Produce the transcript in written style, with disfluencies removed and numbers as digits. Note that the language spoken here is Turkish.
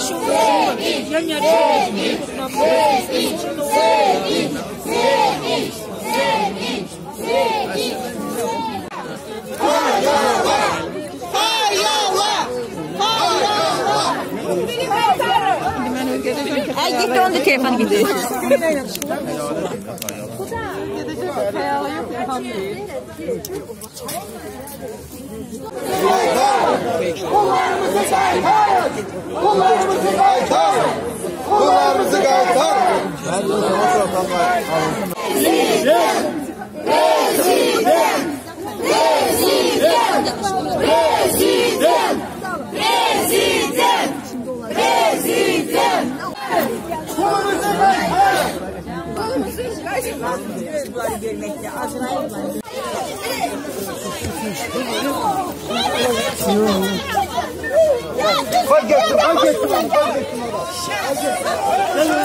Ay gitti onun da telefonu gitti. Kullarımızı kaytarın! Kullarımızı kaytarın! Kullarımızı kaytarın! Prezident! Prezident! Prezident! Prezident! Prezident! Prezident! Kullarımızı kaytarın! Fark ettim.